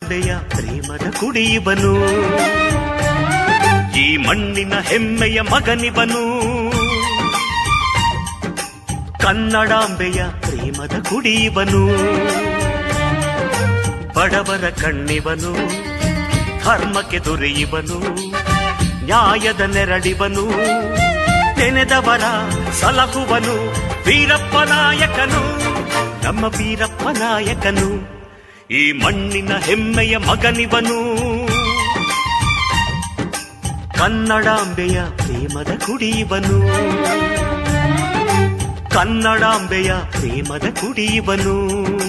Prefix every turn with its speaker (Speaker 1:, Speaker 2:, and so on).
Speaker 1: ಕನ್ನಡಾಂಬೆಯ ಪ್ರೇಮದ ಕುಡಿಯುವನು, ಈ ಮಣ್ಣಿನ ಹೆಮ್ಮೆಯ ಮಗನಿವನು. ಕನ್ನಡಾಂಬೆಯ ಪ್ರೇಮದ ಕುಡಿಯುವನು, ಬಡವರ ಕಣ್ಣಿವನು, ಧರ್ಮಕ್ಕೆ ದೊರೆಯುವನು, ನ್ಯಾಯದ ನೆರಳಿವನು, ನೆನೆದವರ ಸಲಹುವನು. ವೀರಪ್ಪ ನಾಯಕನು, ನಮ್ಮ ವೀರಪ್ಪ ನಾಯಕನು, ಈ ಮಣ್ಣಿನ ಹೆಮ್ಮೆಯ ಮಗನಿವನು. ಕನ್ನಡಾಂಬೆಯ ಪ್ರೇಮದ ಕುಡಿಯುವನು, ಕನ್ನಡಾಂಬೆಯ ಪ್ರೇಮದ ಕುಡಿಯುವನು.